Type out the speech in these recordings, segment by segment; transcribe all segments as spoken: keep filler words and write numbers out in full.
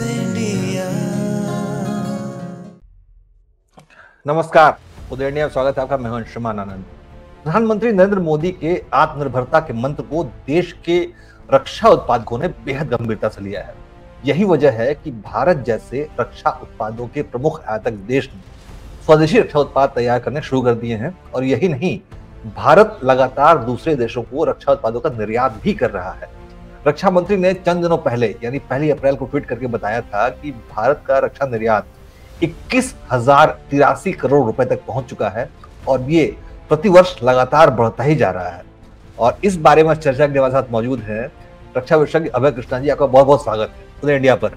नमस्कार, उदय इंडिया में स्वागत है आपका। मैं हूं अंशुमान आनंद। प्रधानमंत्री नरेंद्र मोदी के आत्मनिर्भरता के मंत्र को देश के रक्षा उत्पादकों ने बेहद गंभीरता से लिया है। यही वजह है कि भारत जैसे रक्षा उत्पादों के प्रमुख आयातक देश ने स्वदेशी रक्षा उत्पाद तैयार करने शुरू कर दिए हैं। और यही नहीं, भारत लगातार दूसरे देशों को रक्षा उत्पादों का निर्यात भी कर रहा है। रक्षा मंत्री ने चंद दिनों पहले यानी पहली अप्रैल को ट्वीट करके बताया था कि भारत का रक्षा निर्यात इक्कीस हजार तिरासी करोड़ रुपए तक पहुंच चुका है और ये प्रतिवर्ष लगातार बढ़ता ही जा रहा है। और इस बारे में चर्चा के हमारे साथ मौजूद है रक्षा विशेषज्ञ अभय कृष्णा जी। आपका बहुत बहुत स्वागत है उदय इंडिया पर।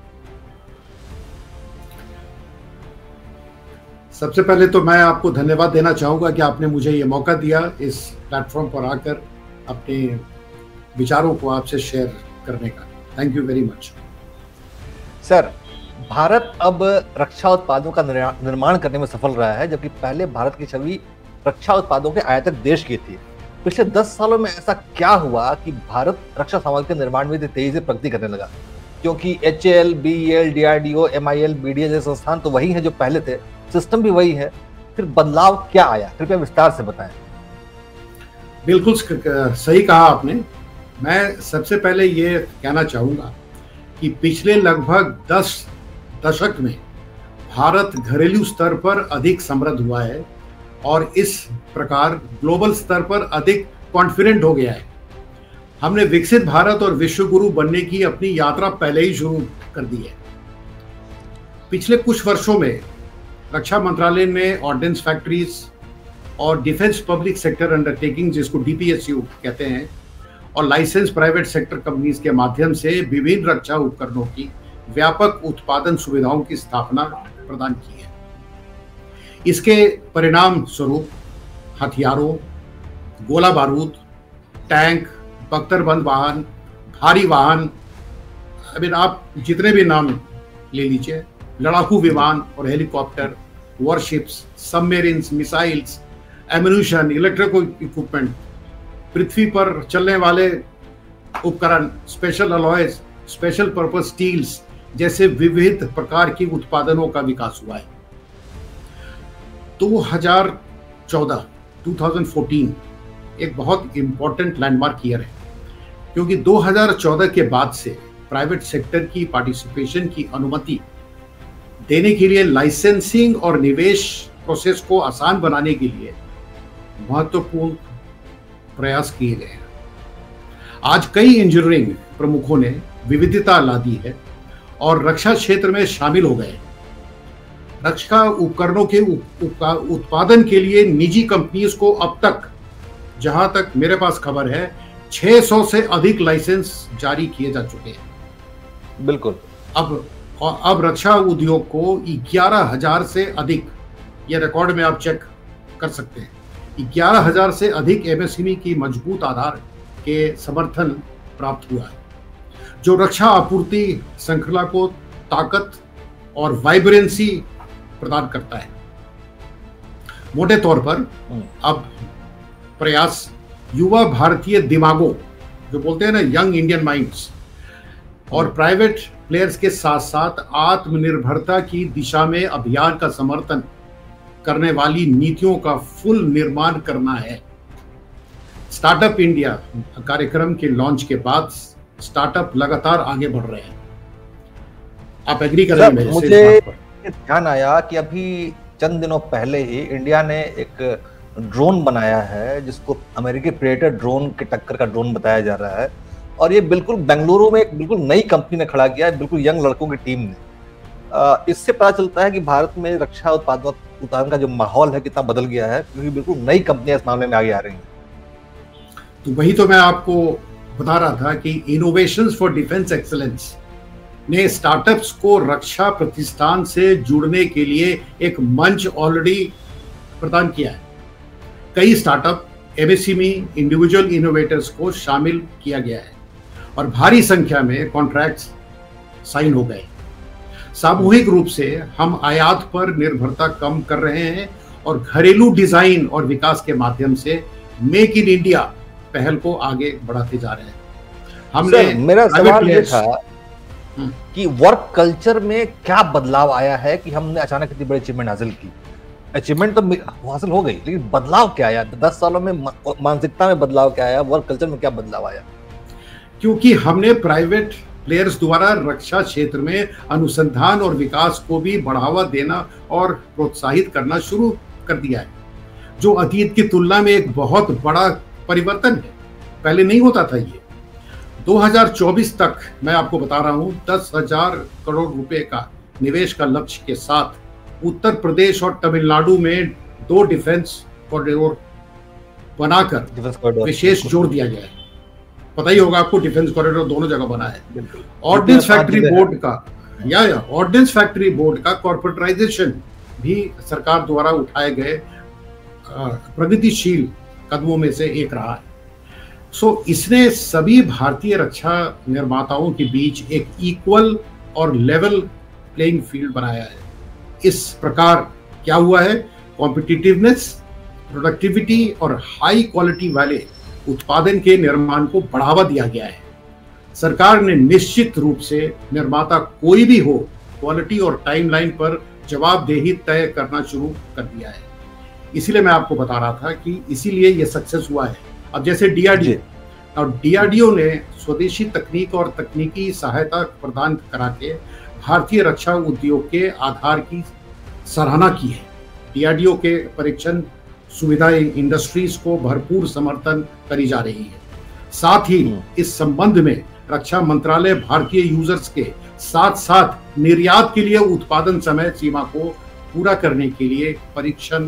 सबसे पहले तो मैं आपको धन्यवाद देना चाहूंगा कि आपने मुझे ये मौका दिया इस प्लेटफॉर्म पर आकर अपने विचारों को आपसे शेयर करने का। Thank you very much. Sir, Bharat अब रक्षा उत्पादों का निर्माण करने में सफल रहा है, जबकि पहले भारत की छवि रक्षा उत्पादों के आयातक देश की थी। पिछले दस सालों में ऐसा क्या हुआ कि भारत रक्षा सामग्री के निर्माण में तेजी से प्रगति करने लगा? क्योंकि H A L, B E L, D R D O, M I L, B D A जैसे संस्थान तो वही है जो पहले थे, सिस्टम भी वही है, फिर बदलाव क्या आया? कृपया विस्तार से बताएं। बिल्कुल सही कहा आपने। मैं सबसे पहले ये कहना चाहूंगा कि पिछले लगभग दस दशक में भारत घरेलू स्तर पर अधिक समृद्ध हुआ है और इस प्रकार ग्लोबल स्तर पर अधिक कॉन्फिडेंट हो गया है। हमने विकसित भारत और विश्व गुरु बनने की अपनी यात्रा पहले ही शुरू कर दी है। पिछले कुछ वर्षों में रक्षा मंत्रालय ने ऑर्डिनेंस फैक्ट्रीज और डिफेंस पब्लिक सेक्टर अंडरटेकिंग, जिसको डी पी एस यू कहते हैं, और लाइसेंस प्राइवेट सेक्टर कंपनीज के माध्यम से विभिन्न रक्षा उपकरणों की व्यापक उत्पादन सुविधाओं की स्थापना प्रदान की है। इसके परिणाम स्वरूप हथियारों, गोला बारूद, टैंक, बख्तरबंद वाहन, भारी वाहन, अभी आप जितने भी नाम ले लीजिए, लड़ाकू विमान और helicopter, warships, submarines, missiles, ammunition, electrical equipment, पृथ्वी पर चलने वाले उपकरण, special alloys, special purpose steels जैसे विविध प्रकार की उत्पादनों का विकास हुआ है। दो हज़ार चौदह एक बहुत इंपॉर्टेंट लैंडमार्क ईयर है, क्योंकि दो हज़ार चौदह के बाद से प्राइवेट सेक्टर की पार्टिसिपेशन की अनुमति देने के लिए लाइसेंसिंग और निवेश प्रोसेस को आसान बनाने के लिए महत्वपूर्ण प्रयास किए गए हैं। आज कई इंजीनियरिंग प्रमुखों ने विविधता ला दी है और रक्षा क्षेत्र में शामिल हो गए। रक्षा उपकरणों के उत्पादन के लिए निजी कंपनीज को अब तक, जहां तक मेरे पास खबर है, छह सौ से अधिक लाइसेंस जारी किए जा चुके हैं। बिल्कुल। अब अब रक्षा उद्योग को ग्यारह हजार से अधिक, ये रिकॉर्ड में आप चेक कर सकते हैं, ग्यारह हजार से अधिक एम एस एम ई की मजबूत आधार के समर्थन प्राप्त हुआ है, जो रक्षा आपूर्ति श्रृंखला को ताकत और वाइब्रेंसी प्रदान करता है। मोटे तौर पर अब प्रयास युवा भारतीय दिमागों, जो बोलते हैं ना यंग इंडियन माइंड्स, और प्राइवेट प्लेयर्स के साथ साथ आत्मनिर्भरता की दिशा में अभियान का समर्थन करने वाली नीतियों का फुल निर्माण करना है। स्टार्टअप इंडिया कार्यक्रम के लॉन्च के बाद स्टार्टअप लगातार आगे बढ़ रहे हैं। आप एग्री करेंगे मेरे से? मुझे ध्यान आया कि अभी चंद दिनों पहले ही इंडिया ने एक ड्रोन बनाया है जिसको अमेरिकी प्रेडेटर ड्रोन के टक्कर का ड्रोन बताया जा रहा है, और ये बिल्कुल बेंगलुरु में एक बिल्कुल नई कंपनी ने खड़ा किया है, बिल्कुल यंग लड़कों की टीम ने। इससे पता चलता है कि भारत में रक्षा उत्पादन उत्पादन का जो माहौल है कितना बदल गया है, क्योंकि बिल्कुल नई कंपनियां इस मामले में आगे आ रही हैं। तो वही तो मैं आपको बता रहा था कि इनोवेशंस फॉर डिफेंस एक्सीलेंस ने स्टार्टअप्स को रक्षा प्रतिष्ठान से जुड़ने के लिए एक मंच ऑलरेडी प्रदान किया है। कई startup, M S M E, individual innovators को शामिल किया गया है और भारी संख्या में कॉन्ट्रैक्ट्स साइन हो गए। सामूहिक रूप से हम आयात पर निर्भरता कम कर रहे हैं और घरेलू डिजाइन और विकास के माध्यम से मेक इन इंडिया पहल को आगे बढ़ाते जा रहे हैं। हमने मेरा सवाल ये था कि वर्क कल्चर में क्या बदलाव आया है कि हमने अचानक इतनी बड़ी अचीवमेंट हासिल की। अचीवमेंट तो हासिल हो गई, लेकिन बदलाव क्या आया दस सालों में? मानसिकता में बदलाव क्या आया, वर्क कल्चर में क्या बदलाव आया? क्योंकि हमने प्राइवेट प्लेयर्स द्वारा रक्षा क्षेत्र में अनुसंधान और विकास को भी बढ़ावा देना और प्रोत्साहित करना शुरू कर दिया है, जो अतीत की तुलना में एक बहुत बड़ा परिवर्तन है। पहले नहीं होता था ये। दो हज़ार चौबीस तक मैं आपको बता रहा हूं, दस हजार करोड़ रुपए का निवेश का लक्ष्य के साथ उत्तर प्रदेश और तमिलनाडु में दो डिफेंस कॉरिडोर बनाकर विशेष जोर दिया गया है। पता ही होगा आपको, डिफेंस कॉरिडोर दोनों जगह बना है। ऑर्डिनेंस फैक्ट्री बोर्ड का या या ऑर्डिनेंस फैक्ट्री बोर्ड का कॉर्पोरेटाइजेशन भी सरकार द्वारा उठाए गए प्रगतिशील कदमों में से एक रहा है। सो so, इसने सभी भारतीय रक्षा निर्माताओं के बीच एक इक्वल और लेवल प्लेइंग फील्ड बनाया है। इस प्रकार क्या हुआ है, कॉम्पिटिटिवनेस, प्रोडक्टिविटी और हाई क्वालिटी वाले उत्पादन के निर्माण को बढ़ावा दिया गया है। सरकार ने निश्चित रूप से निर्माता कोई भी हो, क्वालिटी और टाइमलाइन पर जवाबदेही तय करना शुरू कर दिया है। इसीलिए मैं आपको बता रहा था कि इसीलिए ये सक्सेस हुआ है। अब जैसे डीआरडीओ, और डीआरडीओ ने स्वदेशी तकनीक और तकनीकी सहायता प्रदान करा के भारतीय रक्षा उद्योग के आधार की सराहना की है। डीआरडीओ के परीक्षण सुविधाएं इंडस्ट्रीज को भरपूर समर्थन करी जा रही है। साथ ही इस संबंध में रक्षा मंत्रालय भारतीय यूजर्स के साथ साथ निर्यात के लिए उत्पादन समय सीमा को पूरा करने के लिए परीक्षण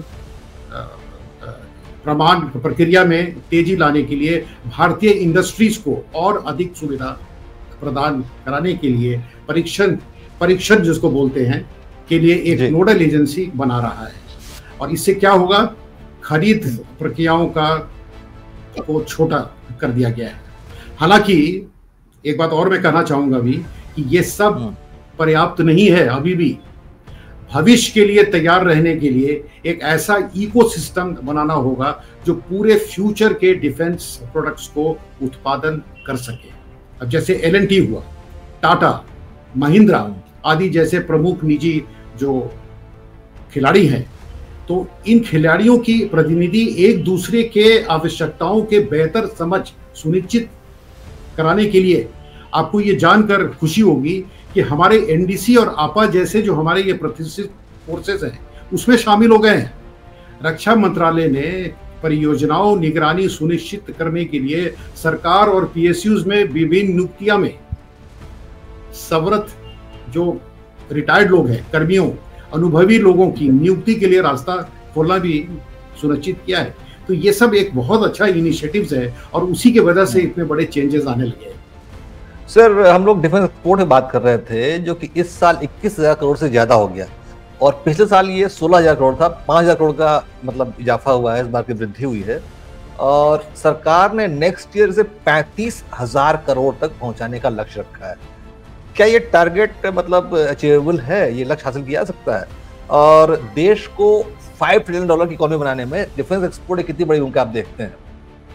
प्रमाण प्रक्रिया में तेजी लाने के लिए भारतीय इंडस्ट्रीज को और अधिक सुविधा प्रदान कराने के लिए परीक्षण परीक्षण जिसको बोलते हैं के लिए एक नोडल एजेंसी बना रहा है। और इससे क्या होगा, खरीद प्रक्रियाओं का को छोटा कर दिया गया है। हालांकि एक बात और मैं कहना चाहूंगा भी कि ये सब पर्याप्त नहीं है। अभी भी भविष्य के लिए तैयार रहने के लिए एक ऐसा इकोसिस्टम बनाना होगा जो पूरे फ्यूचर के डिफेंस प्रोडक्ट्स को उत्पादन कर सके। अब जैसे एल एंड टी हुआ, टाटा, महिंद्रा आदि जैसे प्रमुख निजी जो खिलाड़ी हैं, तो इन खिलाड़ियों की प्रतिनिधि एक दूसरे के आवश्यकताओं के बेहतर समझ सुनिश्चित कराने के लिए, आपको ये जानकर खुशी होगी कि हमारे एनडीसी और आपा जैसे जो हमारे ये प्रतिष्ठित फोर्सेस हैं उसमें शामिल हो गए हैं। रक्षा मंत्रालय ने परियोजनाओं निगरानी सुनिश्चित करने के लिए सरकार और पीएसयूज में विभिन्न नियुक्तियां में सवरत जो रिटायर्ड लोग हैं, कर्मियों, अनुभवी लोगों की नियुक्ति के लिए रास्ता खोलना भी सुनिश्चित किया है। तो ये सब एक बहुत अच्छा इनिशिएटिव्स है और उसी की वजह से इतने बड़े चेंजेस आने लगे हैं। सर, हम लोग डिफेंस एक्सपोर्ट में बात कर रहे थे जो कि इस साल इक्कीस हजार करोड़ से ज्यादा हो गया और पिछले साल ये सोलह हजार करोड़ था। पांच हजार करोड़ का मतलब इजाफा हुआ है, इस बार की वृद्धि हुई है और सरकार ने नेक्स्ट ईयर से पैंतीस हजार करोड़ तक पहुंचाने का लक्ष्य रखा है। क्या ये टारगेट मतलब अचीवेबल है, ये लक्ष्य हासिल किया जा सकता है? और देश को फाइव ट्रिलियन डॉलर की इकोनॉमी बनाने में डिफेंस एक्सपोर्ट एक कितनी बड़ी भूमिका आप देखते हैं?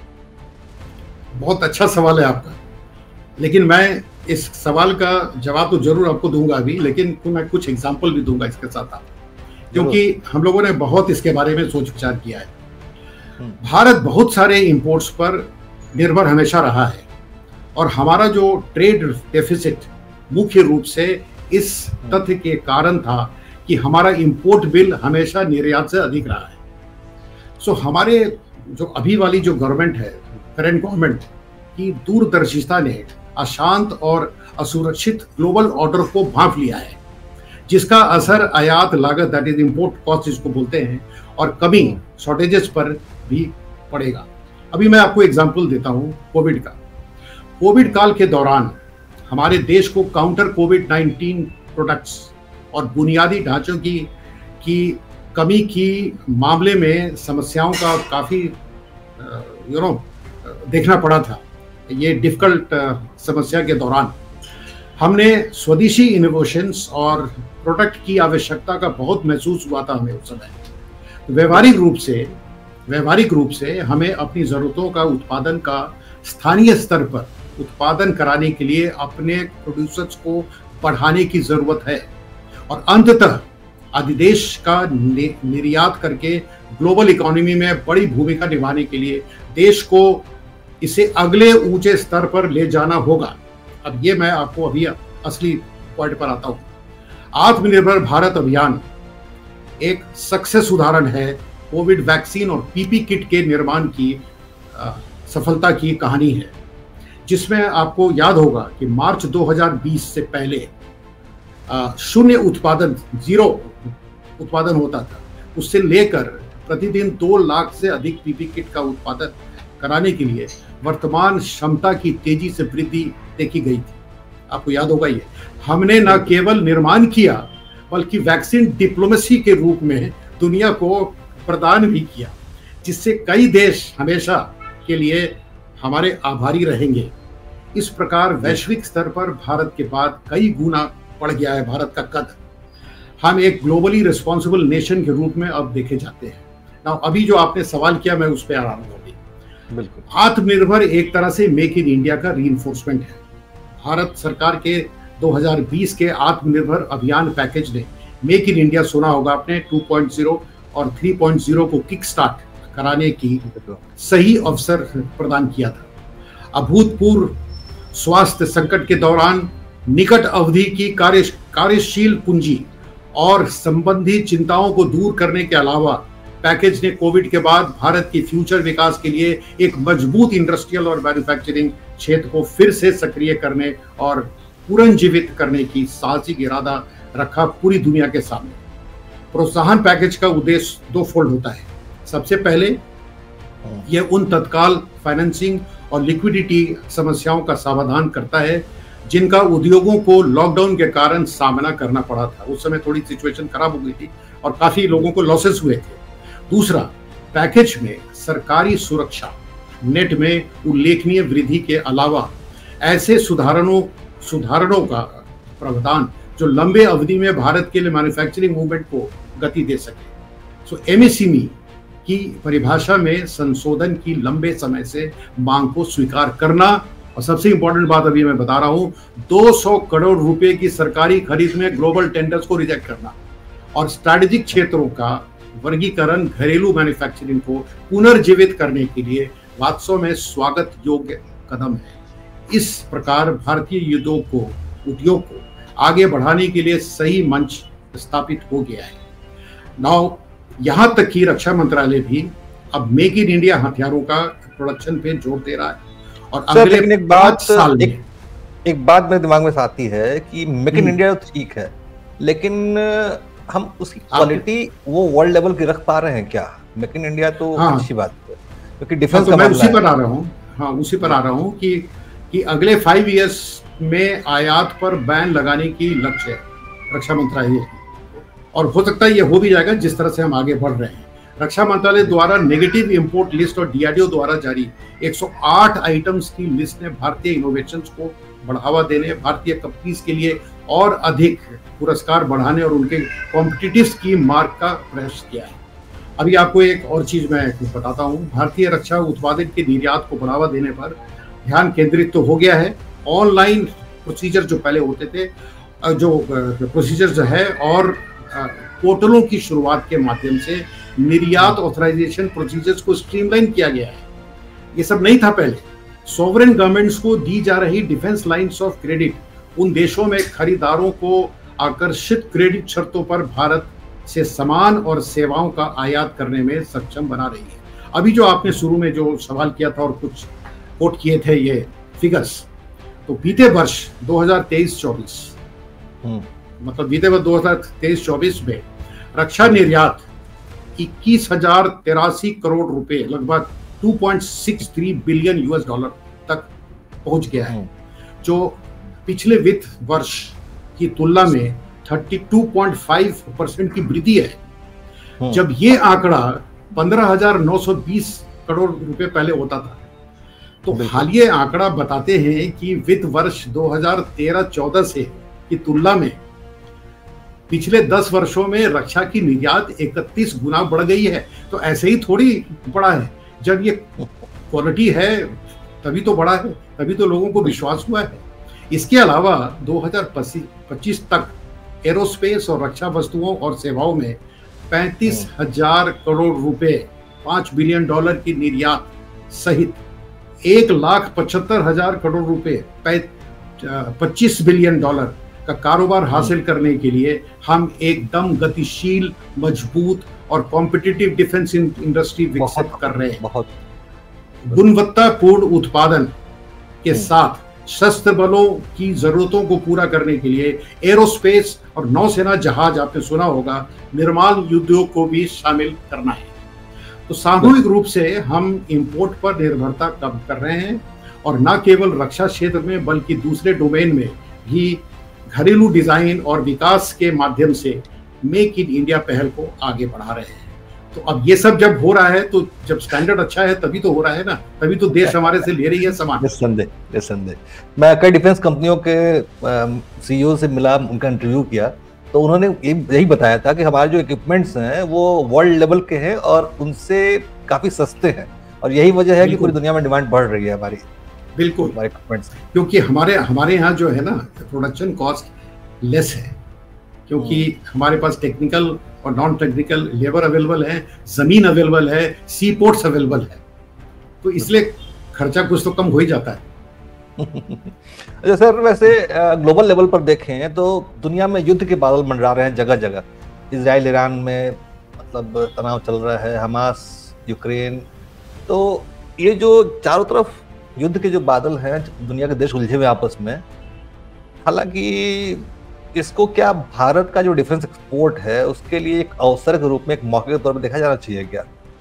बहुत अच्छा सवाल है आपका, लेकिन मैं इस सवाल का जवाब तो जरूर आपको दूंगा अभी, लेकिन मैं कुछ एग्जांपल भी दूंगा इसके साथ आप, क्योंकि हम लोगों ने बहुत इसके बारे में सोच विचार किया है। भारत बहुत सारे इंपोर्ट्स पर निर्भर हमेशा रहा है और हमारा जो ट्रेड डेफिसिट मुख्य रूप से इस तथ्य के कारण था कि हमारा इंपोर्ट बिल हमेशा निर्यात से अधिक रहा है। सो हमारे जो अभी वाली जो गवर्नमेंट है, करंट गवर्नमेंट की दूरदर्शिता ने अशांत और असुरक्षित ग्लोबल ऑर्डर को भांप लिया है, जिसका असर आयात लागत दैट इज इंपोर्ट कॉस्ट जिसको बोलते हैं और कमी शॉर्टेजेस पर भी पड़ेगा। अभी मैं आपको एग्जांपल देता हूं कोविड का। कोविड काल के दौरान हमारे देश को काउंटर कोविड नाइनटीन प्रोडक्ट्स और बुनियादी ढांचों की की कमी की मामले में समस्याओं का काफी यू नो देखना पड़ा था। ये डिफिकल्ट समस्या के दौरान हमने स्वदेशी इनोवेशंस और प्रोडक्ट की आवश्यकता का बहुत महसूस हुआ था हमें उस समय। व्यवहारिक रूप से व्यवहारिक रूप से हमें अपनी ज़रूरतों का उत्पादन का स्थानीय स्तर पर उत्पादन कराने के लिए अपने प्रोड्यूसर्स को बढ़ाने की जरूरत है और अंततः अधिदेश का निर्यात करके ग्लोबल इकोनॉमी में बड़ी भूमिका निभाने के लिए देश को इसे अगले ऊंचे स्तर पर ले जाना होगा। अब ये मैं आपको अभी असली पॉइंट पर आता हूं। आत्मनिर्भर भारत अभियान एक सक्सेस उदाहरण है कोविड वैक्सीन और पीपी किट के निर्माण की आ, सफलता की कहानी है, जिसमें आपको याद होगा कि मार्च दो हज़ार बीस से पहले शून्य उत्पादन, जीरो उत्पादन होता था, उससे लेकर प्रतिदिन दो लाख से अधिक पीपी किट का उत्पादन कराने के लिए वर्तमान क्षमता की तेजी से वृद्धि देखी गई थी। आपको याद होगा ये हमने न केवल निर्माण किया बल्कि वैक्सीन डिप्लोमेसी के रूप में दुनिया को प्रदान भी किया, जिससे कई देश हमेशा के लिए हमारे आभारी रहेंगे। इस प्रकार वैश्विक स्तर पर भारत के बाद कई गुना बढ़ गया है भारत का कद। हम एक ग्लोबली रिस्पॉन्सिबल नेशन के रूप में अब देखे जाते हैं। ना अभी जो आपने सवाल किया मैं उस पर आ रहा हूँ। बिल्कुल, आत्मनिर्भर एक तरह से मेक इन इंडिया का रीइंफोर्समेंट है। भारत सरकार के दो हज़ार बीस के आत्मनिर्भर अभियान पैकेज ने मेक इन इंडिया, सुना होगा आपने, टू पॉइंट ज़ीरो और थ्री पॉइंट ज़ीरो को किक स्टार्ट कराने की सही अवसर प्रदान किया था। अभूतपूर्व स्वास्थ्य संकट के दौरान निकट अवधि की कार्य कार्यशील पूंजी और संबंधी चिंताओं को दूर करने के अलावा पैकेज ने कोविड के बाद भारत की फ्यूचर विकास के लिए एक मजबूत इंडस्ट्रियल और मैन्युफैक्चरिंग क्षेत्र को फिर से सक्रिय करने और पुनर्जीवित करने की साहसिक इरादा रखा पूरी दुनिया के सामने। प्रोत्साहन पैकेज का उद्देश्य दो फोल्ड होता है। सबसे पहले यह उन तत्काल फाइनेंसिंग और लिक्विडिटी समस्याओं का समाधान करता है जिनका उद्योगों को लॉकडाउन के कारण सामना करना पड़ा था। उस समय थोड़ी सिचुएशन खराब हो गई थी और काफी लोगों को लॉसेस हुए थे। दूसरा, पैकेज में सरकारी सुरक्षा नेट में उल्लेखनीय वृद्धि के अलावा ऐसे सुधारणों सुधारणों का प्रावधान जो लंबे अवधि में भारत के लिए मैन्युफैक्चरिंग मूवमेंट को गति दे सके। सो एमएसएमई की परिभाषा में संशोधन की लंबे समय से मांग को स्वीकार करना, और सबसे इंपॉर्टेंट बात अभी मैं बता रहा हूं, दो सौ करोड़ रुपए की सरकारी खरीद में ग्लोबल टेंडर्स को रिजेक्ट करना और स्ट्रैटेजिक क्षेत्रों का वर्गीकरण घरेलू मैन्युफैक्चरिंग को पुनर्जीवित करने के लिए वास्तव में स्वागत योग्य कदम है। इस प्रकार भारतीय उद्योग को उद्योग को आगे बढ़ाने के लिए सही मंच स्थापित हो गया है। नाउ यहां तक कि रक्षा मंत्रालय भी अब मेक इन इंडिया हथियारों का प्रोडक्शन पे जोर दे रहा है और अगले एक बात साल में एक, एक बात मेरे दिमाग में आती है कि मेक इन इंडिया तो ठीक है, लेकिन हम उसकी क्वालिटी वो वर्ल्ड लेवल की रख पा रहे हैं क्या? मेक इन इंडिया तो हाँ, अच्छी बात है, क्योंकि डिफेंस हाँ, तो मैं उसी पर आ रहा हूँ हाँ उसी पर आ रहा हूँ कि कि अगले फाइव इयर्स में आयात पर बैन लगाने की लक्ष्य है रक्षा मंत्रालय, और हो सकता है ये हो भी जाएगा जिस तरह से हम आगे बढ़ रहे हैं। रक्षा मंत्रालय द्वारा नेगेटिव इंपोर्ट लिस्ट और डीआरडीओ द्वारा जारी एक सौ आठ आइटम्स की लिस्ट ने भारतीय इनोवेशंस को बढ़ावा देने, भारतीय कंपनीज के लिए और अधिक पुरस्कार बढ़ाने और उनके कॉम्पिटिटिव स्कीम मार्क का प्रयास किया है। अभी आपको एक और चीज मैं बताता हूँ। भारतीय रक्षा उत्पादन के निर्यात को बढ़ावा देने पर ध्यान केंद्रित तो हो गया है। ऑनलाइन प्रोसीजर जो पहले होते थे, जो प्रोसीजर जो है, और पोर्टलों की शुरुआत के माध्यम से निर्यात ऑथराइजेशन प्रोसीजर्स को स्ट्रीमलाइन किया गया है। ये सब नहीं था पहले। सॉवरेन गवर्नमेंट्स को दी जा रही डिफेंस लाइंस ऑफ क्रेडिट उन देशों में खरीदारों को आकर्षित क्रेडिट शर्तों पर भारत से सामान और सेवाओं का आयात करने में सक्षम बना रही है। अभी जो आपने शुरू में जो सवाल किया था और कुछ कोट किए थे ये फिगर्स, तो बीते वर्ष दो हज़ार तेईस चौबीस मतलब बीते वर्ष दो हज़ार तेईस चौबीस में रक्षा निर्यात इक्कीस हजार तिरासी करोड़ रुपए, लगभग दो पॉइंट छह तीन बिलियन यूएस डॉलर तक पहुंच गया है, जो पिछले वित्त वर्ष की तुलना में बत्तीस पॉइंट पाँच परसेंट की वृद्धि है। जब ये आंकड़ा पंद्रह हजार नौ सौ बीस करोड़ रुपए पहले होता था, तो हालिया आंकड़ा बताते हैं कि वित्त वर्ष दो हज़ार तेरह चौदह से की तुलना में पिछले दस वर्षों में रक्षा की निर्यात इकतीस गुना बढ़ गई है। तो ऐसे ही थोड़ी बढ़ा है, जब ये क्वालिटी है तभी तो बढ़ा है, तभी तो लोगों को विश्वास हुआ है। इसके अलावा दो हज़ार पच्चीस तक एरोस्पेस और रक्षा वस्तुओं और सेवाओं में पैंतीस हजार करोड़ रुपए, पांच बिलियन डॉलर की निर्यात सहित एक लाख पचहत्तर हजार करोड़ रुपए, पच्चीस बिलियन डॉलर का कारोबार हासिल करने के लिए हम एकदम गतिशील, मजबूत और कॉम्पिटिटिव डिफेंस इंडस्ट्री विकसित कर रहे हैं। बहुत गुणवत्तापूर्ण उत्पादन के साथ शस्त्र बलों की जरूरतों को पूरा करने के लिए एरोस्पेस और नौसेना जहाज, आपने सुना होगा, निर्माण उद्योग को भी शामिल करना है। तो सामूहिक रूप से हम इंपोर्ट पर निर्भरता कम कर रहे हैं और न केवल रक्षा क्षेत्र में बल्कि दूसरे डोमेन में भी घरेलू डिजाइन और विकास के माध्यम से मेक इन इंडिया पहल को आगे बढ़ा रहे हैं। तो अब ये सब जब हो रहा है, तो जब स्टैंडर्ड अच्छा है तभी तो हो रहा है ना, तभी तो देश हमारे से ले रही है सामान। निस्संदेह, निस्संदेह। मैं कई डिफेंस कंपनियों के सीईओ से मिला, उनका इंटरव्यू किया, तो उन्होंने यही बताया था कि हमारे जो इक्विपमेंट्स हैं वो वर्ल्ड लेवल के हैं और उनसे काफी सस्ते हैं, और यही वजह है कि पूरी दुनिया में डिमांड बढ़ रही है हमारी। बिल्कुल, हमारे इक्विपमेंट्स, क्योंकि हमारे हमारे यहाँ जो है ना प्रोडक्शन कॉस्ट लेस है, क्योंकि हमारे पास टेक्निकल और नॉन टेक्निकल लेबर अवेलेबल है, जमीन अवेलेबल है, सी पोर्ट्स अवेलेबल है, तो इसलिए खर्चा कुछ तो कम हो ही जाता है। अच्छा सर, वैसे ग्लोबल लेवल पर देखें तो दुनिया में युद्ध के बादल मंडरा रहे हैं जगह जगह। इजराइल ईरान में मतलब तनाव चल रहा है, हमास यूक्रेन, तो ये जो चारों तरफ युद्ध के जो बादल हैं, दुनिया के देश उलझे हुए आपस में, हालांकि इसको क्या भारत का जो डिफेंस एक्सपोर्ट है उसके लिए एक अवसर के रूप में, एक मौके के तौर पर देखा जाना चाहिए क्या?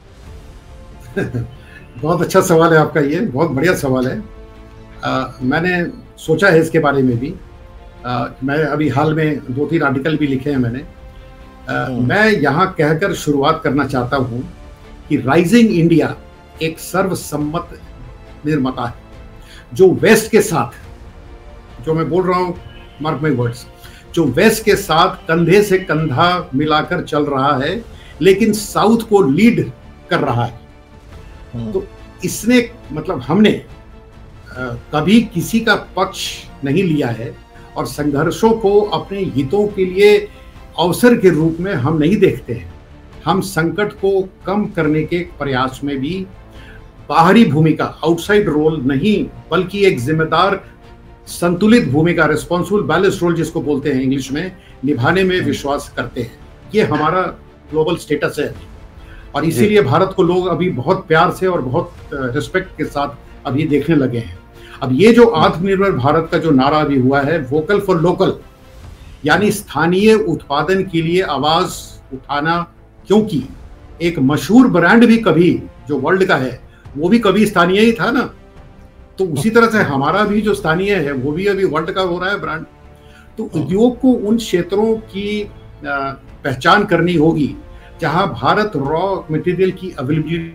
बहुत अच्छा सवाल है आपका, ये बहुत बढ़िया सवाल है। आ, मैंने सोचा है इसके बारे में भी। आ, मैं अभी हाल में दो तीन आर्टिकल भी लिखे हैं मैंने। आ, मैं यहाँ कहकर शुरुआत करना चाहता हूँ कि राइजिंग इंडिया एक सर्वसम्मत निर्माता है, जो वेस्ट के साथ, जो मैं बोल रहा हूँ, मार्क माय वर्ड्स, जो वेस्ट के साथ कंधे से कंधा मिलाकर चल रहा है, लेकिन साउथ को लीड कर रहा है। तो इसने मतलब हमने आ, कभी किसी का पक्ष नहीं लिया है और संघर्षों को अपने हितों के लिए अवसर के रूप में हम नहीं देखते हैं। हम संकट को कम करने के प्रयास में भी बाहरी भूमिका, आउटसाइड रोल नहीं, बल्कि एक जिम्मेदार संतुलित भूमिका, रिस्पॉन्सिबल बैलेंस रोल जिसको बोलते हैं इंग्लिश में, निभाने में विश्वास करते हैं। ये हमारा ग्लोबल स्टेटस है और इसीलिए भारत को लोग अभी बहुत प्यार से और बहुत रिस्पेक्ट के साथ अभी देखने लगे हैं। अब ये जो आत्मनिर्भर भारत का जो नारा भी हुआ है, वोकल फॉर लोकल, यानी स्थानीय उत्पादन के लिए आवाज उठाना, क्योंकि एक मशहूर ब्रांड भी कभी जो वर्ल्ड का है वो भी कभी स्थानीय ही था ना, तो उसी तरह से हमारा भी जो स्थानीय है वो भी अभी वर्ल्ड का हो रहा है ब्रांड। तो उद्योग को उन क्षेत्रों की पहचान करनी होगी जहां भारत रॉ मटेरियल की अवेलेबिलिटी,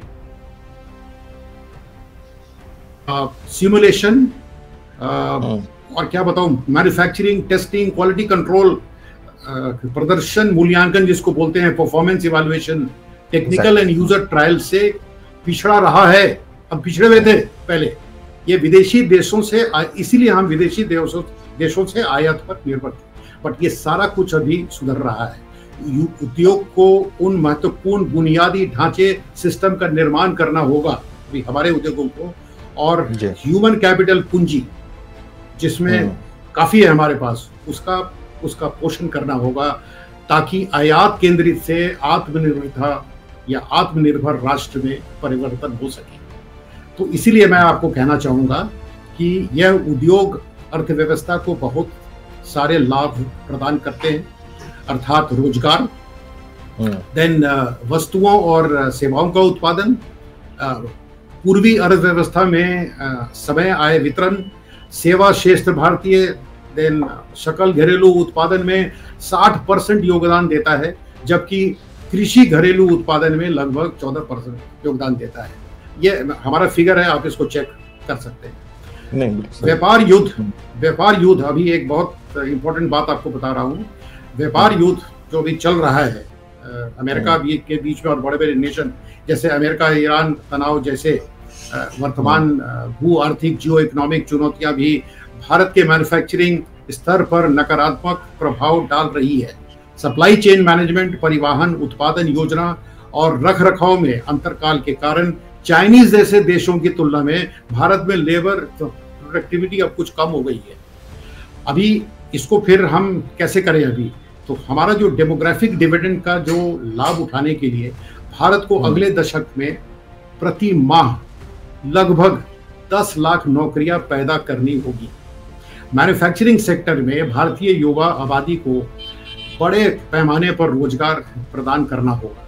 सिमुलेशन और क्या बताऊं, मैन्युफैक्चरिंग, टेस्टिंग, क्वालिटी कंट्रोल, प्रदर्शन मूल्यांकन जिसको बोलते हैं, performance evaluation, technical and user trial से पिछड़ा रहा है। हम पिछड़े हुए थे पहले, ये विदेशी देशों से, इसीलिए हम विदेशी देशों देशों से आयात पर निर्भर थे, बट ये सारा कुछ अभी सुधर रहा है। उद्योग को उन महत्वपूर्ण बुनियादी ढांचे, सिस्टम का निर्माण करना होगा अभी हमारे उद्योगों को, और ह्यूमन कैपिटल पूंजी जिसमें काफी है हमारे पास, उसका उसका पोषण करना होगा, ताकि आयात केंद्रित से आत्मनिर्भरता या आत्मनिर्भर राष्ट्र में परिवर्तन हो सके। तो इसीलिए मैं आपको कहना चाहूंगा कि यह उद्योग अर्थव्यवस्था को बहुत सारे लाभ प्रदान करते हैं, अर्थात रोजगार, देन वस्तुओं और सेवाओं का उत्पादन, पूर्वी अर्थव्यवस्था में समय आय वितरण, सेवा क्षेत्र भारतीय, देन सकल घरेलू उत्पादन में साठ परसेंट योगदान देता है, जबकि कृषि घरेलू उत्पादन में लगभग चौदह परसेंट योगदान देता है। ये हमारा फिगर है, आप इसको चेक कर सकते हैं। नहीं, व्यापार युद्ध, व्यापार युद्ध अभी एक बहुत इंपॉर्टेंट बात आपको बता रहा हूँ। व्यापार युद्ध जो भी चल रहा है अमेरिका भी के बीच में और बड़े बड़े नेशन जैसे अमेरिका ईरान तनाव जैसे वर्तमान भू आर्थिक जियो इकोनॉमिक चुनौतियां भी भारत के मैन्युफैक्चरिंग स्तर पर नकारात्मक प्रभाव डाल रही है। सप्लाई चेन मैनेजमेंट, परिवहन, उत्पादन योजना और रख रखाव में अंतरकाल के कारण चाइनीज जैसे देशों की तुलना में भारत में लेबर प्रोडक्टिविटी अब कुछ कम हो गई है। अभी इसको फिर हम कैसे करें? अभी तो हमारा जो डेमोग्राफिक डिविडेंड का जो लाभ उठाने के लिए भारत को अगले दशक में प्रति माह लगभग दस लाख नौकरियां पैदा करनी होगी। मैन्युफैक्चरिंग सेक्टर में भारतीय युवा आबादी को बड़े पैमाने पर रोजगार प्रदान करना होगा।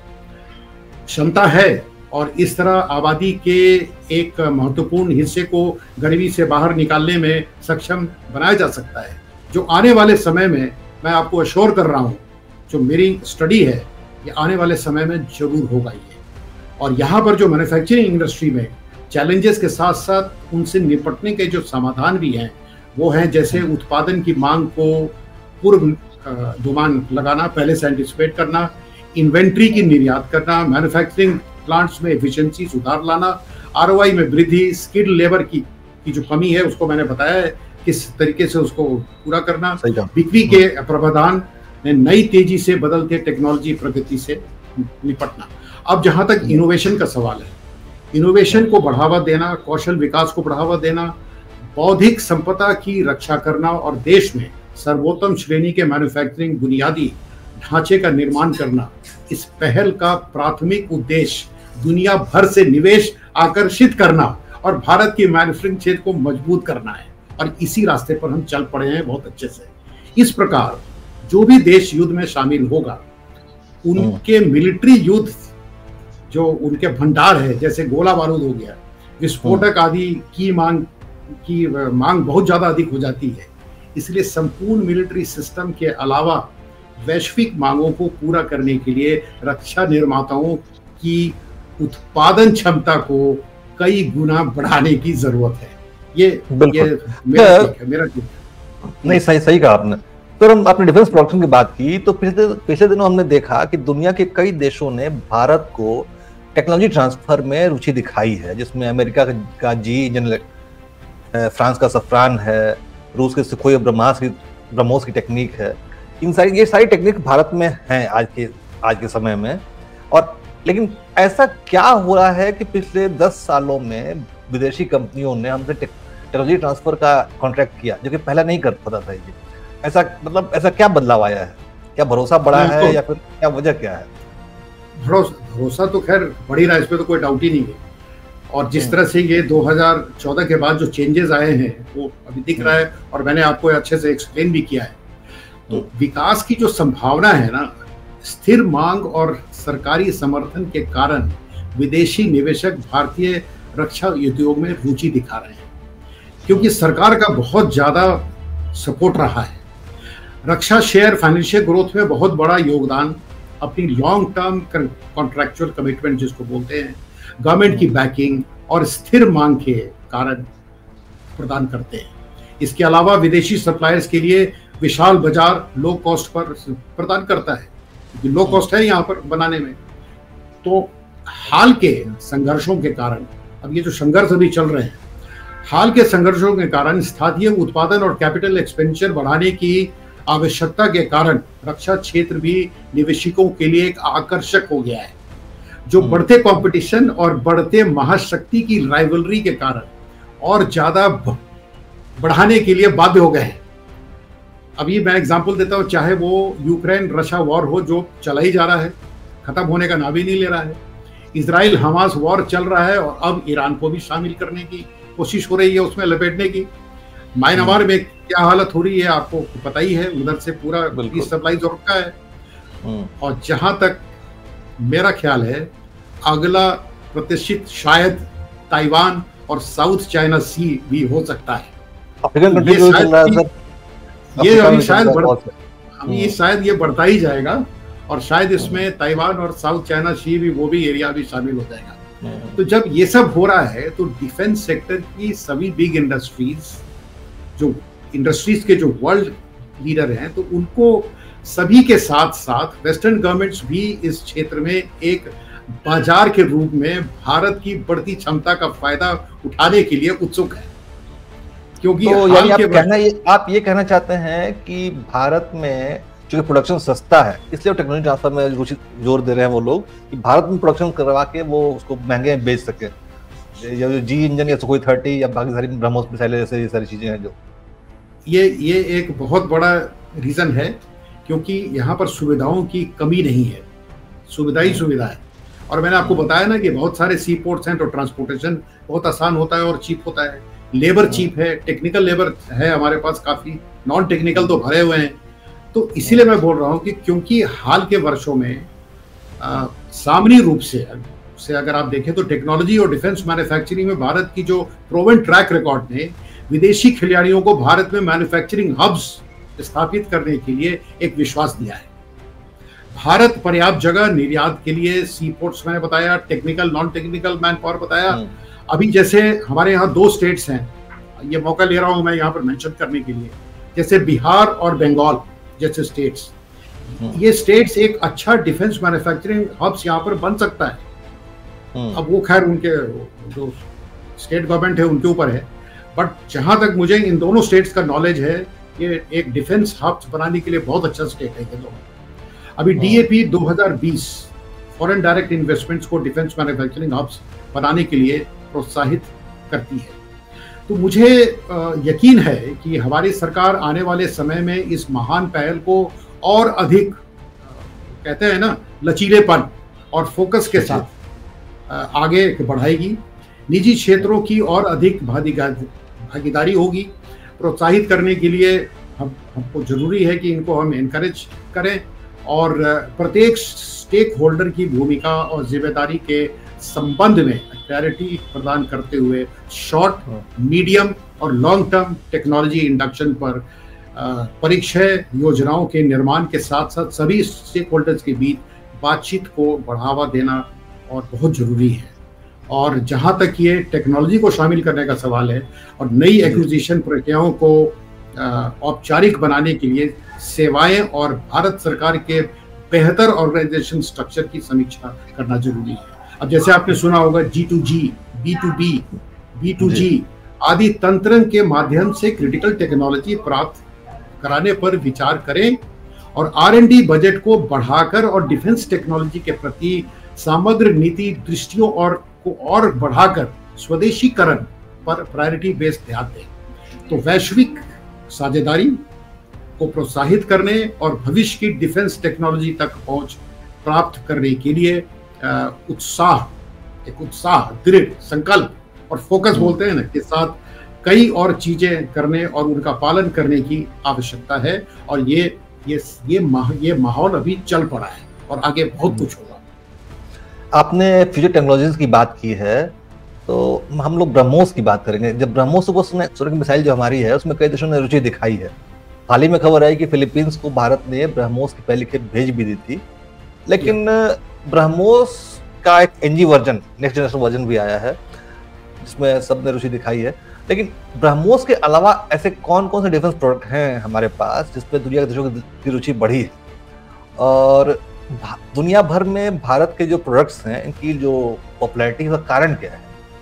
क्षमता है और इस तरह आबादी के एक महत्वपूर्ण हिस्से को गरीबी से बाहर निकालने में सक्षम बनाया जा सकता है, जो आने वाले समय में मैं आपको अश्योर कर रहा हूँ, जो मेरी स्टडी है, ये आने वाले समय में जरूर होगा ये। और यहाँ पर जो मैन्युफैक्चरिंग इंडस्ट्री में चैलेंजेस के साथ साथ उनसे निपटने के जो समाधान भी हैं वो हैं, जैसे उत्पादन की मांग को पूर्व अनुमान लगाना, पहले से एंटिसिपेट करना, इन्वेंट्री की निर्यात करना, मैन्युफैक्चरिंग प्लांट्स में एफिशिएंसी सुधार लाना, आरओआई में वृद्धि, स्किल्ड लेबर की की जो कमी है उसको मैंने बताया है किस तरीके से उसको पूरा करना, बिक्री के प्रावधान में नई तेजी से बदलते टेक्नोलॉजी प्रगति से निपटना। अब जहां तक इनोवेशन का सवाल है, इनोवेशन को बढ़ावा देना, कौशल विकास को बढ़ावा देना, बौद्धिक संपदा की रक्षा करना और देश में सर्वोत्तम श्रेणी के मैन्युफैक्चरिंग बुनियादी ढांचे का निर्माण करना, इस पहल का प्राथमिक उद्देश्य दुनिया भर से निवेश आकर्षित करना और भारत की मैन्युफैक्चरिंग क्षेत्र को मजबूत करना है। और इसी रास्ते पर हम चल पड़े हैं बहुत अच्छे से। इस प्रकार जो भी देश युद्ध में शामिल होगा, उनके मिलिट्री युद्ध जो उनके भंडार है, जैसे गोला बारूद हो गया, विस्फोटक आदि की मांग की मांग बहुत ज्यादा अधिक हो जाती है। इसलिए संपूर्ण मिलिट्री सिस्टम के अलावा वैश्विक मांगों को पूरा करने के लिए रक्षा निर्माताओं की उत्पादन क्षमता को कई गुना बढ़ाने की जरूरत है। ये ये मेरा है, मेरा नहीं, सही सही कहा आपने। तो हम आपने डिफेंस प्रोडक्शन की बात की, तो पिछले पिछले दिनों हमने देखा कि दुनिया के कई देशों ने भारत को टेक्नोलॉजी ट्रांसफर में रुचि दिखाई है, जिसमें अमेरिका का जी इंजन, फ्रांस का सफ्रान है, रूस के सुखोई ब्रह्मास की ब्रह्मोस की टेक्निक है। इन सारी ये सारी टेक्निक भारत में हैं आज के आज के समय में। और लेकिन ऐसा क्या हो रहा है कि पिछले दस सालों में विदेशी कंपनियों ने हमसे टेक्नोलॉजी ट्रांसफर का कॉन्ट्रैक्ट किया, जो कि पहले नहीं कर पाता था। ये ऐसा मतलब ऐसा क्या बदलाव आया है? क्या भरोसा बढ़ा है तो, या फिर क्या वजह क्या है? भरोसा भरोसा तो खैर बढ़ ही रहा है, इसमें तो कोई डाउट ही नहीं है। और जिस तरह से ये दो हज़ार चौदह के बाद जो चेंजेस आए हैं वो अभी दिख रहा है, और मैंने आपको अच्छे से एक्सप्लेन भी किया है। तो विकास की जो संभावना है ना, स्थिर मांग और सरकारी समर्थन के कारण विदेशी निवेशक भारतीय रक्षा उद्योग में रुचि दिखा रहे हैं, क्योंकि सरकार का बहुत ज्यादा सपोर्ट रहा है। रक्षा शेयर फाइनेंशियल ग्रोथ में बहुत बड़ा योगदान अपनी लॉन्ग टर्म कॉन्ट्रैक्चुअल कमिटमेंट जिसको बोलते हैं, गवर्नमेंट की बैकिंग और स्थिर मांग के कारण प्रदान करते हैं। इसके अलावा विदेशी सप्लायर्स के लिए विशाल बाजार लो कॉस्ट पर प्रदान करता है, क्योंकि लो कॉस्ट है यहाँ पर बनाने में। तो हाल के संघर्षों के कारण, अब ये जो संघर्ष अभी चल रहे हैं, हाल के संघर्षों के कारण स्थानीय उत्पादन और कैपिटल एक्सपेंडिचर बढ़ाने की आवश्यकता के कारण रक्षा क्षेत्र भी निवेशकों के लिए एक आकर्षक हो गया है, जो बढ़ते कंपटीशन और बढ़ते महाशक्ति की राइवलरी के कारण और ज्यादा बढ़ाने के लिए बाध्य हो गए हैं। अभी मैं एग्जांपल देता हूं, चाहे वो यूक्रेन रशिया वॉर हो जो चला ही जा रहा है, खत्म होने का नाम ही नहीं ले रहा है। इजराइल हमास वॉर चल रहा है और अब ईरान को भी शामिल करने की कोशिश हो रही है, उसमें लपेटने की। म्यांमार में क्या हालत हो रही है आपको पता ही है, उधर से पूरा सप्लाई हो रखा है। और जहां तक मेरा ख्याल है, अगला प्रतिष्ठित शायद ताइवान और साउथ चाइना सी भी हो सकता है। ये शायद ये अभी शायद अभी ये शायद ये बढ़ता ही जाएगा, और शायद इसमें ताइवान और साउथ चाइना सी भी वो भी एरिया भी शामिल हो जाएगा। तो जब ये सब हो रहा है, तो डिफेंस सेक्टर की सभी बिग इंडस्ट्रीज, जो इंडस्ट्रीज के जो वर्ल्ड लीडर हैं, तो उनको सभी के साथ साथ वेस्टर्न गवर्नमेंट्स भी इस क्षेत्र में एक बाजार के रूप में भारत की बढ़ती क्षमता का फायदा उठाने के लिए उत्सुक है। क्योंकि तो हाल यानी आप के कहना ये आप ये कहना चाहते हैं कि भारत में चूंकि प्रोडक्शन सस्ता है इसलिए टेक्नोलॉजी ट्रांसफर में रुचि जोर दे रहे हैं वो लोग कि भारत में प्रोडक्शन करवा के वो उसको महंगे में बेच सके। या जो जी इंजन या सुखोई थर्टी या बाकी सारी ब्रह्मोस मिसाइलें जैसे ये सारी चीजें हैं जो ये ये एक बहुत बड़ा रीजन है, क्योंकि यहाँ पर सुविधाओं की कमी नहीं है, सुविधा ही सुविधा है। और मैंने आपको बताया ना कि बहुत सारे सी पोर्ट्स हैं तो ट्रांसपोर्टेशन बहुत आसान होता है और चीप होता है, लेबर चीप है, टेक्निकल लेबर है हमारे पास काफी, नॉन टेक्निकल तो भरे हुए हैं। तो इसीलिए मैं बोल रहा हूँ कि क्योंकि हाल के वर्षों में आ, सामान्य रूप से से अगर आप देखें तो टेक्नोलॉजी और डिफेंस मैन्युफैक्चरिंग में भारत की जो प्रोवन ट्रैक रिकॉर्ड ने विदेशी खिलाड़ियों को भारत में मैन्युफैक्चरिंग हब्स स्थापित करने के लिए एक विश्वास दिया है। भारत पर्याप्त जगह निर्यात के लिए, सी पोर्ट्स मैंने बताया, technical non technical manpower बताया। अभी जैसे हमारे यहाँ दो स्टेट्स हैं, ये मौका ले रहा हूं मैं यहाँ पर मेंशन करने के लिए, जैसे बिहार और बंगाल जैसे स्टेट्स, ये स्टेट्स एक अच्छा डिफेंस मैन्युफैक्चरिंग हब्स यहाँ पर बन सकता है। अब वो खैर उनके जो स्टेट गवर्नमेंट है उनके ऊपर है, बट जहां तक मुझे इन दोनों स्टेट्स का नॉलेज है, ये एक डिफेंस हब्स बनाने के लिए बहुत अच्छा स्टेट है ये दोनों। अभी डी ए पी दो हज़ार बीस फॉरेन डायरेक्ट इन्वेस्टमेंट्स को डिफेंस मैन्युफैक्चरिंग हब्स बनाने के लिए प्रोत्साहित करती है। तो मुझे यकीन है कि हमारी सरकार आने वाले समय में इस महान पहल को और अधिक, कहते हैं ना, लचीलेपन और फोकस के साथ आगे बढ़ाएगी। निजी क्षेत्रों की और अधिक भागीदारी होगी। प्रोत्साहित करने के लिए हम हमको जरूरी है कि इनको हम एनकरेज करें और प्रत्येक स्टेक होल्डर की भूमिका और जिम्मेदारी के संबंध में क्लैरिटी प्रदान करते हुए शॉर्ट, मीडियम और लॉन्ग टर्म टेक्नोलॉजी इंडक्शन पर परिक्षय योजनाओं के निर्माण के साथ साथ सभी स्टेक होल्डर्स के बीच बातचीत को बढ़ावा देना और बहुत जरूरी है। और जहां तक ये टेक्नोलॉजी को शामिल करने का सवाल है और नई एक्विजिशन प्रक्रियाओं को औपचारिक बनाने के लिए सेवाएं और भारत सरकार के बेहतर ऑर्गेनाइजेशन स्ट्रक्चर की समीक्षा करना जरूरी है। अब जैसे आपने सुना होगा G to G, B to B, B to G आदि तंत्र के माध्यम से क्रिटिकल टेक्नोलॉजी प्राप्त कराने पर विचार करें और आर एंड डी बजट को बढ़ाकर और डिफेंस टेक्नोलॉजी के प्रति समग्र नीति दृष्टियों और को और बढ़ाकर स्वदेशीकरण पर प्रायोरिटी बेस्ड ध्यान दें। तो वैश्विक साझेदारी को प्रोत्साहित करने और भविष्य की डिफेंस टेक्नोलॉजी तक पहुंच प्राप्त करने के लिए उत्साह, एक उत्साह, दृढ़ संकल्प और फोकस बोलते हैं ना के साथ कई और चीजें करने और उनका पालन करने की आवश्यकता है। और ये ये ये माह, ये माहौल अभी चल पड़ा है और आगे बहुत कुछ होगा। आपने फ्यूचर टेक्नोलॉजीज की बात की है, तो हम लोग ब्रह्मोस की बात करेंगे। जब ब्रह्मोस सुरंग मिसाइल जो हमारी है उसमें कई देशों ने रुचि दिखाई है। हाल ही में खबर आई कि फिलीपींस को भारत ने ब्रह्मोस की पहली खेप भेज भी दी थी, लेकिन ब्रह्मोस का एक NG version, next generation version भी आया है जिसमें सबने रुचि दिखाई है। लेकिन ब्रह्मोस के अलावा ऐसे कौन कौन से डिफेंस प्रोडक्ट हैं हमारे पास जिसपे दुनिया के देशों की रुचि बढ़ी है, और दुनिया भर में भारत के जो प्रोडक्ट्स हैं इनकी जो पॉपुलैरिटी का कारण क्या है?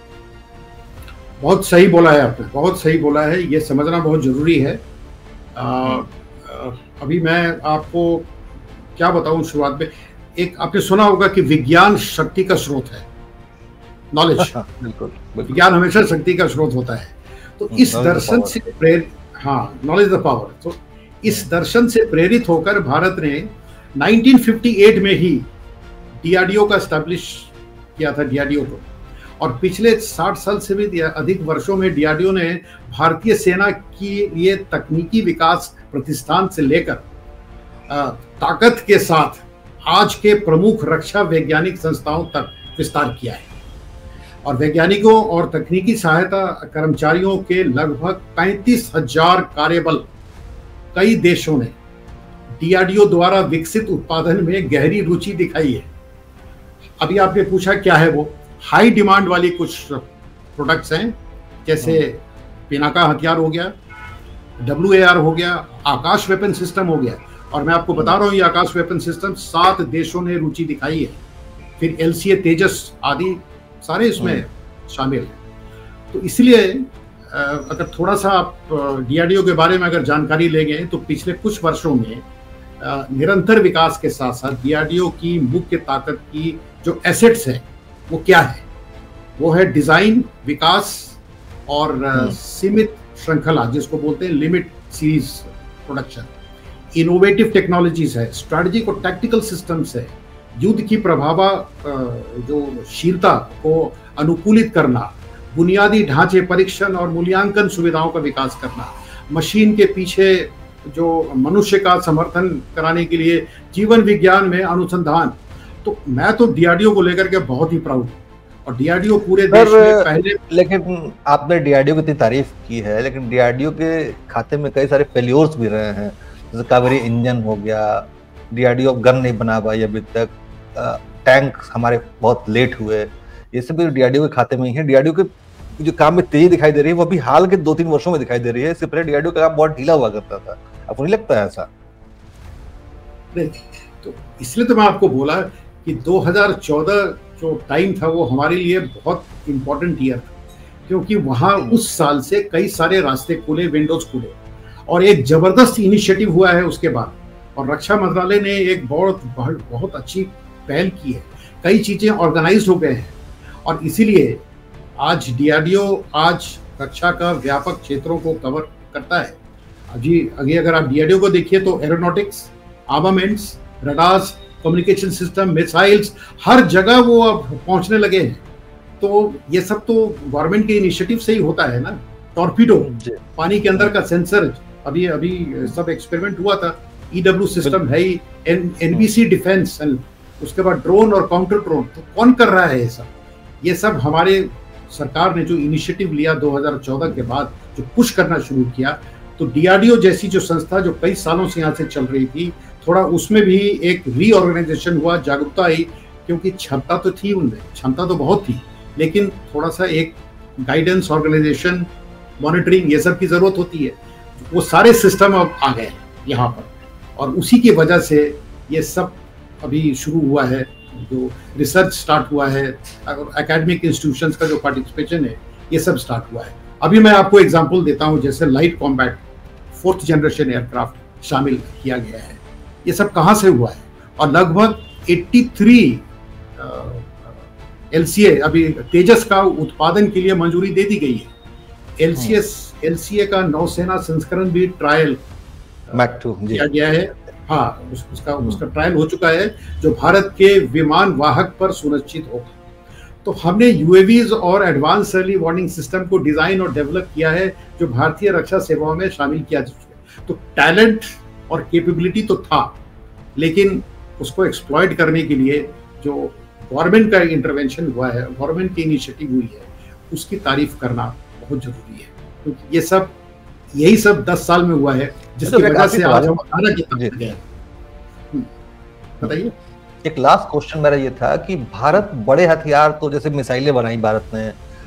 बहुत सही बोला है आपने, बहुत सही बोला है। ये समझना बहुत जरूरी है। आ, अभी मैं आपको क्या बताऊं शुरुआत में, एक आपने सुना होगा कि विज्ञान शक्ति का स्रोत है, नॉलेज। बिल्कुल, विज्ञान हमेशा शक्ति का स्रोत होता है। तो इस दर्शन से प्रेरित, हाँ, नॉलेज द पावर। तो इस दर्शन से प्रेरित होकर भारत ने नाइनटीन फिफ्टी एट में ही डी आर डी ओ का एस्टैब्लिश किया था, डी आर डी ओ को। और पिछले साठ साल से भी अधिक वर्षों में डी आर डी ओ ने भारतीय सेना के लिए तकनीकी विकास प्रतिष्ठान से लेकर ताकत के साथ आज के प्रमुख रक्षा वैज्ञानिक संस्थाओं तक विस्तार किया है। और वैज्ञानिकों और तकनीकी सहायता कर्मचारियों के लगभग पैंतीस हजार कार्यबल कई देशों ने डी आर डी ओ द्वारा विकसित उत्पादन में गहरी रुचि दिखाई है। अभी आपने पूछा क्या है वो, हाई डिमांड वाली कुछ प्रोडक्ट्स हैं, जैसे पिनाका हथियार हो गया, डब्ल्यू ए आर हो गया, आकाश वेपन सिस्टम हो गया। और मैं आपको बता रहा हूँ ये आकाश वेपन सिस्टम सात देशों ने रुचि दिखाई है। फिर एल सी ए तेजस आदि सारे इसमें शामिल हैं। तो इसलिए अगर थोड़ा सा आप डीआरडीओ के बारे में अगर जानकारी लेंगे तो पिछले कुछ वर्षों में निरंतर विकास के साथ साथ डीआरडीओ की मुख्य ताकत की जो एसेट्स है वो क्या है, वो है डिजाइन, विकास और सीमित श्रृंखला जिसको बोलते हैं limit series production, innovative technologies है, स्ट्रेटजिक और टैक्टिकल सिस्टम्स है, युद्ध की प्रभावा जो शीलता को अनुकूलित करना, बुनियादी ढांचे परीक्षण और मूल्यांकन सुविधाओं का विकास करना, मशीन के पीछे जो मनुष्य का समर्थन कराने के लिए जीवन विज्ञान में अनुसंधान। तो मैं तो डीआरडीओ को लेकर के बहुत ही प्राउड हूँ और डीआरडीओ पूरे देश में पहले। लेकिन आपने डीआरडीओ की इतनी तारीफ की है, लेकिन डीआरडीओ के खाते में कई सारे फेल्योर्स भी रहे हैं, जैसे कावेरी इंजन हो गया, डीआरडीओ गन नहीं बना पाई अभी तक, टैंक हमारे बहुत लेट हुए, ये सब भी डीआरडीओ के खाते में ही है। डीआरडीओ के जो काम में तेजी दिखाई दे रही है वो अभी हाल के दो तीन वर्षों में दिखाई दे रही है, इससे पहले डीआरडीओ का काम बहुत ढीला हुआ करता था। आपको नहीं लगता है ऐसा? नहीं, तो इसलिए तो मैं आपको बोला कि दो हज़ार चौदह जो टाइम था वो हमारे लिए बहुत इंपॉर्टेंट ईयर था, क्योंकि वहां उस साल से कई सारे रास्ते खुले, विंडोज खुले और एक जबरदस्त इनिशिएटिव हुआ है उसके बाद। और रक्षा मंत्रालय ने एक बहुत बहुत अच्छी पहल की है, कई चीजें ऑर्गेनाइज हो गए हैं और इसीलिए आज डीआरडीओ आज रक्षा का व्यापक क्षेत्रों को कवर करता है। अभी अभी अगर आप डीआरडीओ को देखिए तो aeronautics, armaments, radars, communication system, missiles, हर जगह वो अब पहुंचने लगे हैं। तो ये सब तो गवर्नमेंट के इनिशिएटिव से ही होता है ना। टॉर्पीडो, पानी के अंदर का सेंसर, अभी अभी सब एक्सपेरिमेंट हुआ था, ईडब्ल्यू सिस्टम है ही, एनबीसी डिफेंस, उसके बाद ड्रोन और काउंटर ड्रोन। तो कौन कर रहा है ये सब? ये सब हमारे सरकार ने जो इनिशिएटिव लिया दो हज़ार चौदह के बाद, जो पुश करना शुरू किया, तो डीआरडीओ जैसी जो संस्था जो कई सालों से यहाँ से चल रही थी, थोड़ा उसमें भी एक रीऑर्गेनाइजेशन हुआ, जागरूकता आई, क्योंकि क्षमता तो थी उनमें, क्षमता तो बहुत थी, लेकिन थोड़ा सा एक गाइडेंस, ऑर्गेनाइजेशन, मॉनिटरिंग, ये सब की जरूरत होती है। वो सारे सिस्टम अब आ गए यहाँ पर और उसी की वजह से ये सब अभी शुरू हुआ है, जो रिसर्च स्टार्ट हुआ है, एकेडमिक इंस्टीट्यूशंस का जो पार्टिसिपेशन है, ये सब स्टार्ट हुआ है। अभी मैं आपको एग्जांपल देता हूँ, जैसे light combat fourth generation aircraft शामिल किया गया है। ये सब कहाँ से हुआ है? और लगभग तिरासी एलसीए अभी तेजस का उत्पादन के लिए मंजूरी दे दी गई है। एलसीएस एलसीए का नौसेना संस्करण भी ट्रायल मैक टू किया गया है। हाँ, उस, उसका उसका ट्रायल हो चुका है, जो भारत के विमान वाहक पर सुनिश्चित होगा। तो हमने यूएवीज और एडवांस अर्ली वार्निंग सिस्टम को डिजाइन और डेवलप किया है, जो भारतीय रक्षा सेवाओं में शामिल किया जा चुका है। तो टैलेंट और कैपेबिलिटी तो था, लेकिन उसको एक्सप्लॉइट करने के लिए जो गवर्नमेंट का इंटरवेंशन हुआ है, गवर्नमेंट की इनिशिएटिव हुई है, उसकी तारीफ करना बहुत जरूरी है, क्योंकि तो ये सब यही सब दस साल में हुआ है, जिसकी वजह से आज हम अठारह की तक गए। बताइए। एक लास्ट क्वेश्चन मेरा ये था कि भारत बड़े हथियार, तो जैसे मिसाइलें बनाई भारत ने,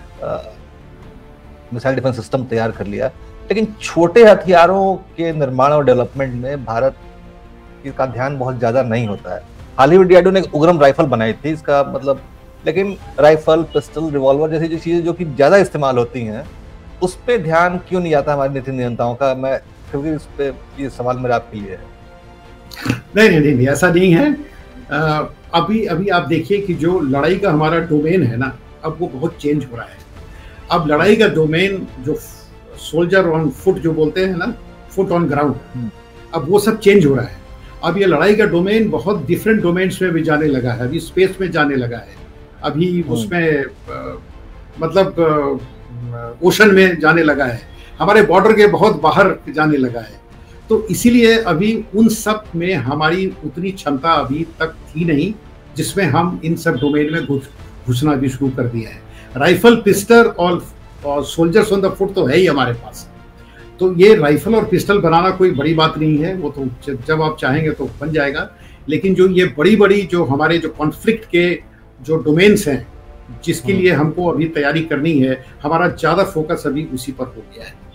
मिसाइल डिफेंस सिस्टम तैयार कर लिया, लेकिन छोटे हथियारों के निर्माण और डेवलपमेंट में भारत का ध्यान बहुत ज्यादा नहीं होता है। हाल ही में डीआरडीओ ने एक उग्रम राइफल बनाई थी, इसका मतलब, लेकिन राइफल, पिस्टल, रिवॉल्वर जैसी जो चीजें जो कि ज्यादा इस्तेमाल होती हैं, उस पर ध्यान क्यों नहीं आता हमारे नीति नियंताओं का? मैं क्योंकि इस पे ये सवाल मेरा आपके लिए है। नहीं नहीं नहीं, ऐसा नहीं है। आ, अभी अभी आप देखिए कि जो लड़ाई का हमारा डोमेन है ना, अब वो बहुत चेंज हो रहा है। अब लड़ाई का डोमेन जो सोल्जर ऑन फुट जो बोलते हैं ना, फुट ऑन ग्राउंड, अब वो सब चेंज हो रहा है। अब ये लड़ाई का डोमेन बहुत डिफरेंट डोमेन्स में भी जाने लगा है, अभी स्पेस में जाने लगा है, अभी उसमें आ, मतलब ओशन में जाने लगा है, हमारे बॉर्डर के बहुत बाहर जाने लगा है। तो इसीलिए अभी उन सब में हमारी उतनी क्षमता अभी तक थी नहीं, जिसमें हम इन सब डोमेन में घुस घुसना भी शुरू कर दिया है। राइफल, पिस्टल और, और सोल्जर्स ऑन द फुट तो है ही हमारे पास। तो ये राइफल और पिस्टल बनाना कोई बड़ी बात नहीं है, वो तो जब आप चाहेंगे तो बन जाएगा। लेकिन जो ये बड़ी बड़ी जो हमारे जो कॉन्फ्लिक्ट के जो डोमेन्स हैं, जिसके लिए हमको अभी तैयारी करनी है, हमारा ज्यादा फोकस अभी उसी पर हो गया है।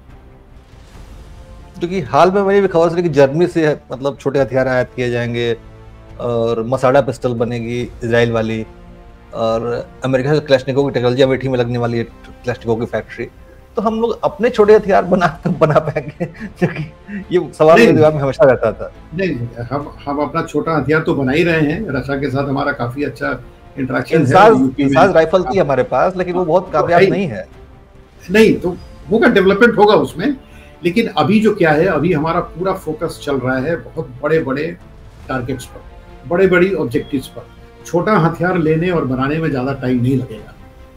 क्योंकि हाल में मैंने भी खबर सुनी कि जर्मनी से मतलब छोटे हथियार आयात किए जाएंगे और मसाड़ा पिस्टल बनेगी इजराइल वाली, और अमेरिका से क्लैशनिकोव की टेक्नोलॉजी अमेठी में लगने वाली है, क्लैशनिकोव की फैक्ट्री। तो हम लोग अपने छोटे हथियार बना बना पाएंगे? क्योंकि ये सवाल मेरे दिमाग में हमेशा रहता था। नहीं, हम हम अपना छोटा हथियार तो बना ही रहे हैं। रक्षा के साथ हमारा काफी अच्छा इंटरेक्शन है। इंसास इंसास राइफल थी हमारे पास, लेकिन वो बहुत कामयाब नहीं है। नहीं, तो होगा, डेवलपमेंट होगा उसमें। लेकिन अभी जो क्या है, अभी हमारा पूरा फोकस चल रहा है बहुत बड़े बड़े टारगेट्स पर, बड़े बड़ी ऑब्जेक्टिव्स पर। छोटा हथियार लेने और बनाने में ज्यादा टाइम नहीं लगेगा।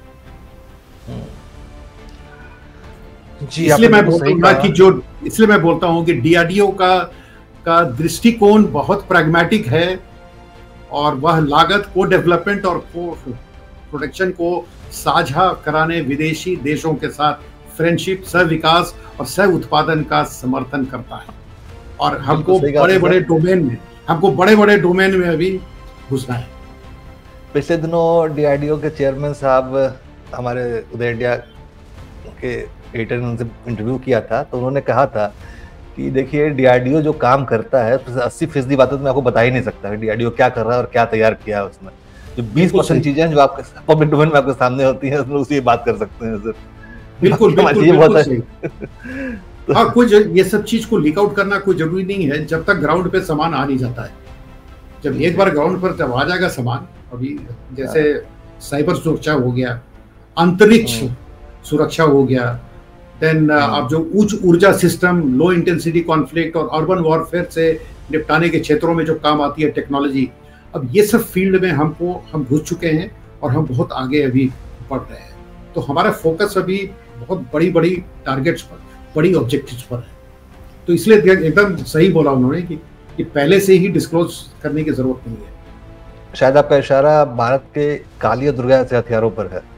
जी, इसलिए मैं बोलता हूँ कि जो इसलिए मैं बोलता हूँ कि डीआरडीओ का का दृष्टिकोण बहुत प्रैग्मेटिक है, और वह लागत को डेवलपमेंट और को प्रोटेक्शन को साझा कराने विदेशी देशों के साथ फ्रेंडशिप, सह विकास और सह उत्पादन का समर्थन करता है। और हमको बड़े बड़े डोमेन में हमको बड़े बड़े डोमेन में अभी घुसना है। पिछले दिनों डीआरडीओ के चेयरमैन साहब हमारे उदय इंडिया के एडिटर ने उनसे इंटरव्यू किया था, तो उन्होंने कहा था कि देखिए डीआरडीओ जो काम करता है अस्सी फीसदी बातें तो मैं आपको बता ही नहीं सकता डीआरडीओ क्या कर रहा है और क्या तैयार किया है उसमें। जो बीस परसेंट चीजें हैं जो आपके पब्लिक डोमेन में आपके सामने होती हैं, उसमें उसी बात कर सकते हैं सर। बिल्कुल बिल्कुल, बिल्कुल सही। हाँ, कोई ये सब चीज को लीक आउट करना कोई जरूरी नहीं है जब तक ग्राउंड पे सामान आ नहीं जाता है। जब एक बार ग्राउंड पर जब आ जाएगा सामान, अभी जैसे साइबर सुरक्षा हो गया, अंतरिक्ष सुरक्षा हो गया, देन अब जो उच्च ऊर्जा सिस्टम, लो इंटेंसिटी कॉन्फ्लिक्ट और अर्बन वॉरफेयर से निपटाने के क्षेत्रों में जो काम आती है टेक्नोलॉजी, अब ये सब फील्ड में हमको हम घुस चुके हैं और हम बहुत आगे अभी बढ़ रहे हैं। तो हमारा फोकस अभी बहुत बड़ी बड़ी टारगेट्स पर, बड़ी ऑब्जेक्टिव्स पर है। तो इसलिए एकदम सही बोला उन्होंने कि, कि पहले से ही डिस्क्लोज करने की जरूरत नहीं है। शायद आपका इशारा भारत के काली और दुर्गा से हथियारों पर है।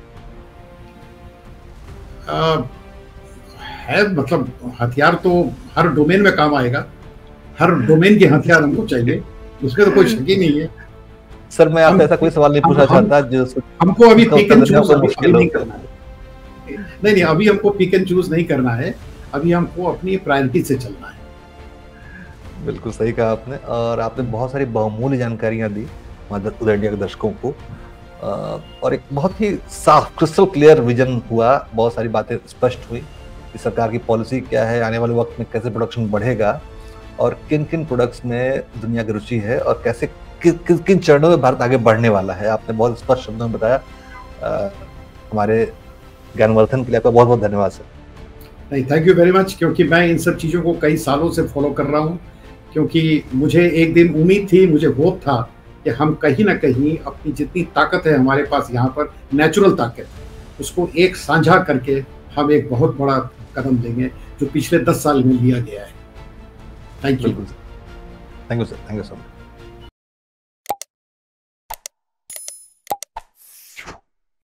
आ, है मतलब हथियार तो हर डोमेन में काम आएगा, हर डोमेन के हथियार हमको चाहिए, उसमें तो कोई शक ही नहीं है। सर मैं आपसे ऐसा कोई सवाल नहीं पूछना चाहता जो हमको अभी पिक एंड चूज नहीं करना है। नहीं नहीं, अभी हमको पिक एंड चूज नहीं करना है, अभी हमको अपनी प्रायोरिटी से चलना है। बिल्कुल सही कहा आपने, और आपने बहुत सारी बहुमूल्य जानकारियां दी उदय इंडिया के दर्शकों को, और एक बहुत ही साफ क्रिस्टल क्लियर विजन हुआ, बहुत सारी बातें स्पष्ट हुई कि सरकार की पॉलिसी क्या है, आने वाले वक्त में कैसे प्रोडक्शन बढ़ेगा और किन किन प्रोडक्ट्स में दुनिया की रुचि है और कैसे कि, कि, किन चरणों में भारत आगे बढ़ने वाला है। आपने बहुत स्पष्ट शब्दों में बताया। आ, हमारे ज्ञानवर्धन के लिए आपका बहुत बहुत धन्यवाद सर। नहीं, थैंक यू वेरी मच, क्योंकि मैं इन सब चीज़ों को कई सालों से फॉलो कर रहा हूँ, क्योंकि मुझे एक दिन उम्मीद थी, मुझे होप था कि हम कहीं ना कहीं अपनी जितनी ताकत है हमारे पास यहाँ पर, नेचुरल ताकत, उसको एक साझा करके हम एक बहुत बड़ा कदम लेंगे जो पिछले दस साल में लिया गया है। Thank you. Thank you sir, thank you so much.